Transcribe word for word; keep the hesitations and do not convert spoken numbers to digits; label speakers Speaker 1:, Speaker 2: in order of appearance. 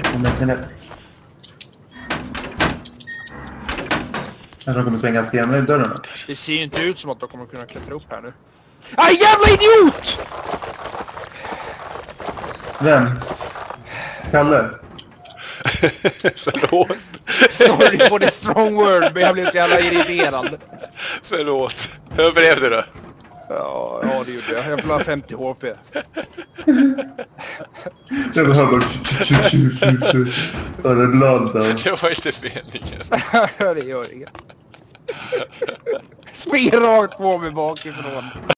Speaker 1: Jag tror de kommer svänga stenarna i dörren.
Speaker 2: Det ser ju inte ut som att de kommer kunna klättra upp här nu. Aj, jävla idiot!
Speaker 1: Vem? Kalle?
Speaker 3: Förlåt.
Speaker 2: Sorry for the strong word, men jag blev så jävla irriterad.
Speaker 3: Förlåt. Hur blev det då?
Speaker 2: Ja, ja, det gjorde jag. Jag förlorade femtio H P.
Speaker 1: Jag behöver bara... Ja, det blandar.
Speaker 3: Det var inte meningen.
Speaker 2: Det gör inget. Spring rakt på mig bakifrån.